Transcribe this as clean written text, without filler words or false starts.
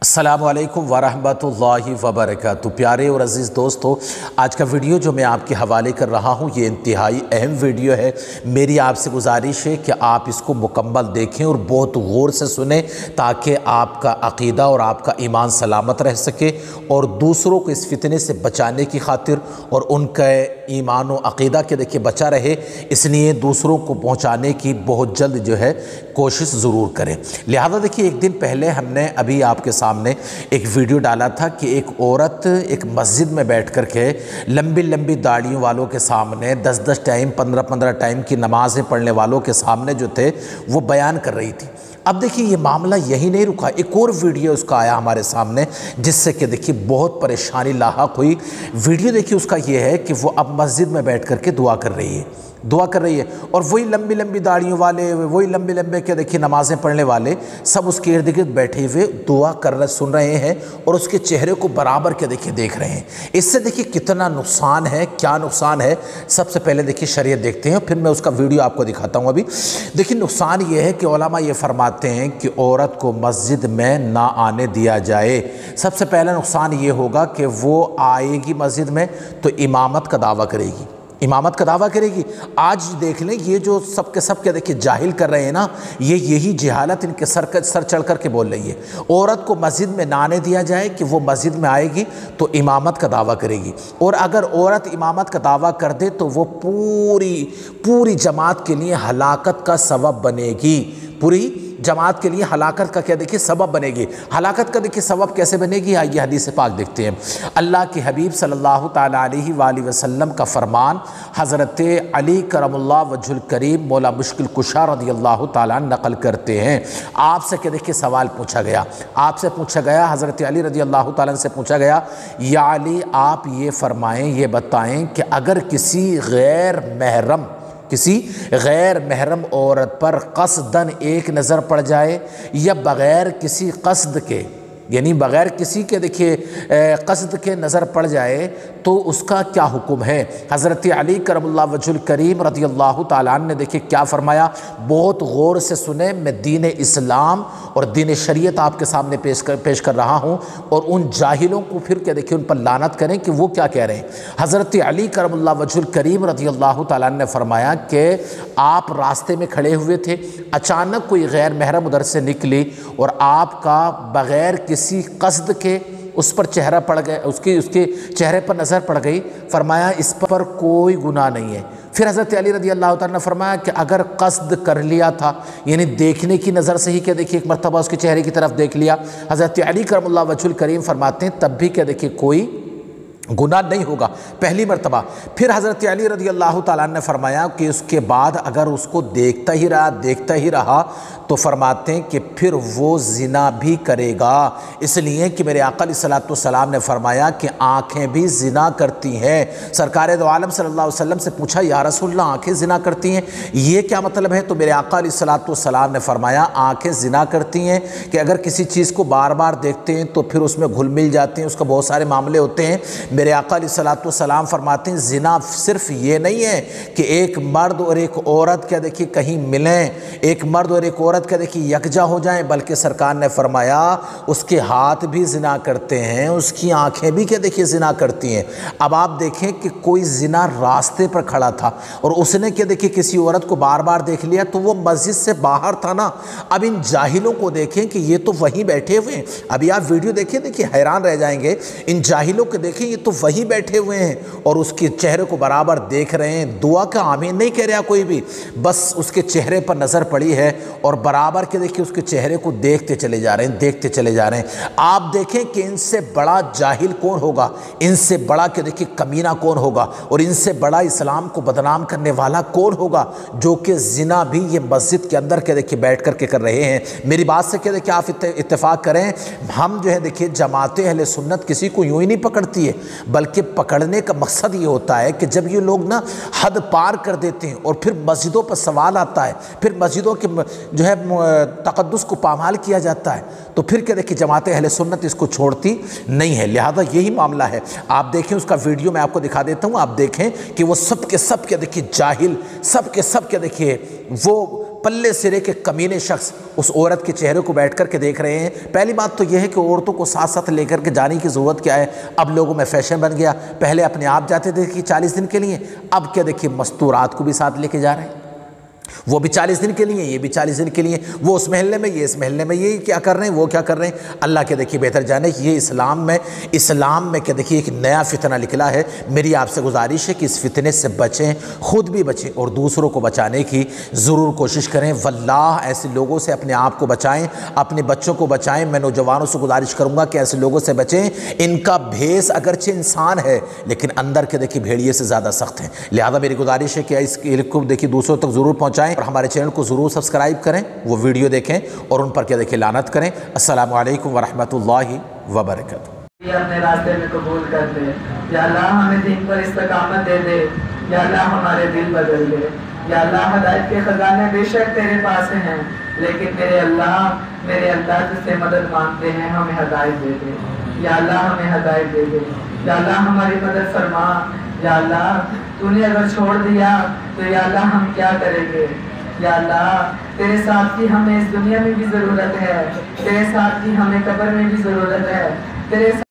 अस्सलामु अलैकुम वरहमतुल्लाहि वबरकातुहू। प्यारे और अज़ीज़ दोस्तों, आज का वीडियो जो मैं आपके हवाले कर रहा हूँ ये इंतहाई अहम वीडियो है। मेरी आपसे गुजारिश है कि आप इसको मुकम्मल देखें और बहुत गौर से सुने ताकि आपका अक़ीदा और आपका ईमान सलामत रह सके और दूसरों को इस फितने से बचाने की खातिर और उनका ईमान व अक़ीदा के देखिए बचा रहे, इसलिए दूसरों को पहुँचाने की बहुत जल्द जो है कोशिश ज़रूर करें। लिहाजा देखिए, एक दिन पहले हमने अभी आपके सामने एक वीडियो डाला था कि एक औरत एक मस्जिद में बैठ कर के लंबी लंबी दाढ़ियों वालों के सामने 10-10 टाइम 15-15 टाइम की नमाज़ें पढ़ने वालों के सामने जो थे वो बयान कर रही थी। अब देखिए, ये मामला यही नहीं रुका, एक और वीडियो उसका आया हमारे सामने जिससे कि देखिए बहुत परेशानी लाहक हुई। वीडियो देखिए उसका ये है कि वो अब मस्जिद में बैठ कर के दुआ कर रही है और वही लंबी लंबी दाढ़ियों वाले, वही लंबे लंबे के देखिए नमाज़ें पढ़ने वाले सब उसके इर्द गिर्द बैठे हुए दुआ कर रहे, सुन रहे हैं और उसके चेहरे को बराबर के देखिए देख रहे हैं। इससे देखिए कितना नुकसान है, क्या नुकसान है। सबसे पहले देखिए शरीयत देखते हैं, फिर मैं उसका वीडियो आपको दिखाता हूँ। अभी देखिए नुकसान ये है कि उलमा ये फरमाते हैं कि औरत को मस्जिद में ना आने दिया जाए। सबसे पहला नुकसान ये होगा कि वो आएगी मस्जिद में तो इमामत का दावा करेगी। आज देख लें, ये जो सब के देखिए जाहिल कर रहे हैं ना, ये यही जहालत इनके सर चढ़ कर के बोल रही है। औरत को मस्जिद में ना आने दिया जाए कि वो मस्जिद में आएगी तो इमामत का दावा करेगी, और अगर औरत इमामत का दावा कर दे तो वो पूरी जमात के लिए हलाकत का सबब बनेगी। पूरी जमात के लिए हलाकत का क्या देखिए सबब बनेगी। हलाकत का देखिए सबब कैसे बनेगी, आइए हदीस पाक देखते हैं। अल्लाह के हबीब सल्लल्लाहु ताला अलैहि वसल्लम का फरमान हज़रत अली करमुल्लाह वजहुल करीम मौला मुश्किल कुशा रज़ियल्लाहु ताला नकल करते हैं। आपसे क्या देखिए सवाल पूछा गया, हज़रत अली रज़ियल्लाहु ताला से पूछा गया, या अली आप ये फरमाएँ, ये बताएँ कि अगर किसी गैर महरम औरत पर क़स्दन एक नज़र पड़ जाए या बग़ैर किसी क़स्द के, यानी बग़ैर किसी के देखिए क़स्द के नज़र पड़ जाए तो उसका क्या हुक्म है। हज़रत अली करमुल्लाह वजहुल करीम रज़ियल्लाहु ताला अन्हु ने देखिए क्या फ़रमाया, बहुत गौर से सुने। मैं दीन इस्लाम और दीन शरीयत आपके सामने पेश कर रहा हूँ और उन जाहिलों को फिर क्या देखिए उन पर लानत करें कि वो क्या कह रहे हैं। हज़रत अली करमुल्लाह वजहुल करीम रज़ियल्लाहु ताला अन्हु ने फ़रमाया कि आप रास्ते में खड़े हुए थे, अचानक कोई गैर महरम उधर से निकली और आपका बग़ैर किसी क़स्द के उस पर चेहरा पड़ गया, उसके चेहरे पर नज़र पड़ गई। फरमाया इस पर कोई गुनाह नहीं है। फिर हज़रत अली रज़ियल्लाहु ताला ने फरमाया कि अगर क़स्द कर लिया था, यानी देखने की नज़र से ही क्या देखिए एक मरतबा उसके चेहरे की तरफ देख लिया, हज़रत अली करमुल्लाह वजहुल करीम फरमाते हैं तब भी क्या देखिए कोई गुनाह नहीं होगा, पहली मरतबा। फिर हज़रत अली रज़ियल्लाहु ताला ने फरमाया कि उसके बाद अगर उसको देखता ही रहा तो फरमाते हैं कि फिर वो ज़िना भी करेगा, इसलिए कि मेरे आका अलैहिस्सलातु वस्सलाम ने फरमाया कि आँखें भी ज़िना करती हैं। सरकार दो आलम सल्लल्लाहु अलैहि वसल्लम से पूछा, या रसूलल्लाह आँखें ज़िना करती हैं, ये क्या मतलब है? तो मेरे आका अलैहिस्सलातु वस्सलाम ने फरमाया आँखें ज़िना करती हैं कि अगर किसी चीज़ को बार बार देखते हैं तो फिर उसमें घुल मिल जाते हैं, उसका बहुत सारे मामले होते हैं। मेरे आका अलैहिस्सलातु वस्सलाम फरमाते हैं ज़िना सिर्फ ये नहीं है कि एक मर्द और एक औरत क्या देखिए कहीं मिलें, एक मर्द और एक औरत क्या देखिए यकजा हो जाएं, बल्कि सरकार ने फरमाया उसके हाथ भी ज़िना करते हैं, उसकी आंखें भी क्या देखिए ज़िना करती हैं। अब आप देखें कि कोई ज़िना रास्ते पर खड़ा था और उसने क्या देखिए किसी औरत को बार बार देख लिया तो वो मस्जिद से बाहर था ना। अब इन जाहिलों को देखें कि ये तो वहीं बैठे हुए हैं। अभी आप वीडियो देखिए हैरान रह जाएंगे। इन जाहिलों को देखें, ये तो वहीं बैठे हुए हैं और उसके चेहरे को बराबर देख रहे हैं। दुआ का आमीन नहीं कह रहा कोई भी, बस उसके चेहरे पर नज़र पड़ी है और बराबर के देखिए उसके चेहरे को देखते चले जा रहे हैं। आप देखें कि इनसे बड़ा जाहिल कौन होगा, इनसे बड़ा के देखिए कमीना कौन होगा और इनसे बड़ा इस्लाम को बदनाम करने वाला कौन होगा, जो कि ज़िना भी ये मस्जिद के अंदर के देखिए बैठ कर के कर रहे हैं। मेरी बात से क्या देखिए आप इत्तेफाक करें, हम जो है देखिए जमात अहले सुन्नत किसी को यूँ ही नहीं पकड़ती है, बल्कि पकड़ने का मकसद ये होता है कि जब ये लोग ना हद पार कर देते हैं और फिर मस्जिदों पर सवाल आता है, फिर मस्जिदों के जो है तक़द्दुस को पामाल किया जाता है, तो फिर क्या देखिए जमात अहले सुन्नत इसको छोड़ती नहीं है। लिहाजा यही मामला है। आप देखें उसका वीडियो मैं आपको दिखा देता हूँ, आप देखें कि वो सब के सब क्या देखिए जाहिल, सब के सब क्या देखिए वो پلے سرے کے کمینے شخص اس عورت کے چہرے کو بیٹھ کر کے دیکھ رہے ہیں۔ پہلی بات تو یہ ہے کہ عورتوں کو ساتھ ساتھ لے کر کے جانے کی ضرورت کیا ہے؟ اب لوگوں میں فیشن بن گیا، پہلے اپنے آپ جاتے تھے کہ 40 دن کے لیے، اب کیا دیکھیے مستورات کو بھی ساتھ لے کے جا رہے ہیں، وہ بھی 40 دن کے لیے، یہ بھی 40 دن کے لیے، وہ اس محلے میں، یہ اس محلے میں، یہ کیا کر رہے ہیں، وہ کیا کر رہے ہیں۔ اللہ کے دیکھیے بہتر جانے کہ یہ اسلام میں کیا دیکھیے ایک نیا فتنہ نکلا ہے۔ میری آپ سے گزارش ہے کہ اس فتنے سے بچیں، خود بھی بچیں اور دوسروں کو بچانے کی ضرور کوشش کریں۔ واللہ ایسے لوگوں سے اپنے آپ کو بچائیں، اپنے بچوں کو بچائیں۔ میں نوجوانوں سے گزارش کروں گا کہ ایسے لوگوں سے بچیں، ان کا بھیس اگرچہ انسان ہے لیکن اندر کے دیکھیے بھیڑیے سے زیادہ سخت ہیں۔ لہذا میری گزارش ہے کہ اس علم کو دیکھیے دوسروں تک ضرور پہنچائیں اور ہمارے چینل کو ضرور سبسکرائب کریں، وہ ویڈیو دیکھیں اور ان پر کیا دیکھیں لعنت کریں۔ السلام علیکم ورحمۃ اللہ وبرکاتہ۔ اپنے راستے میں قبول کر دے یا اللہ، ہمیں دین پر استقامت دے دے یا اللہ، ہمارے دل بدل دے یا اللہ۔ ہدایت کے خزانے بے شک تیرے پاس ہیں، لیکن میرے اللہ جس سے مدد مانگتے ہیں ہمیں ہدایت دے دے یا اللہ، ہمیں ہدایت دے دے یا اللہ، ہماری مدد فرما یا اللہ۔ تو نے اگر چھوڑ دیا تو یا اللہ ہم کیا کریں گے یا اللہ۔ تیرے ساتھ کی ہمیں اس دنیا میں بھی ضرورت ہے، تیرے ساتھ کی ہمیں قبر میں بھی ضرورت ہے، تیرے